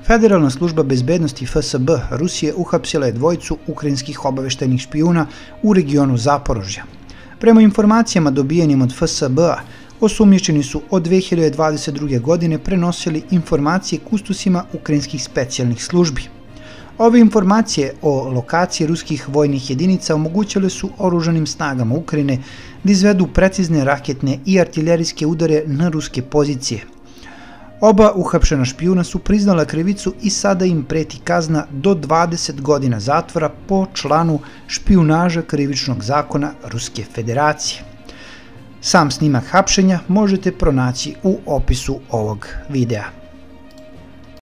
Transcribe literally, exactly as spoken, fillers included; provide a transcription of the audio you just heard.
Federalna služba bezbednosti F S B Rusije uhapsila je dvojicu ukrajinskih obaveštajnih špijuna u regionu Zaporožja. Prema informacijama dobijenim od F S B-a, osumnjičeni su od dve hiljade dvadeset druge. godine prenosili informacije kustusima ukrajinskih specijalnih službi. Ove informacije o lokaciji ruskih vojnih jedinica omogućile su oružanim snagama Ukrajine da izvedu precizne raketne i artiljerijske udare na ruske pozicije. Oba uhapšena špijuna su priznala krivicu i sada im preti kazna do dvadeset godina zatvora po članu špijunaža krivičnog zakona Ruske federacije. Sam snimak hapšenja možete pronaći u opisu ovog videa.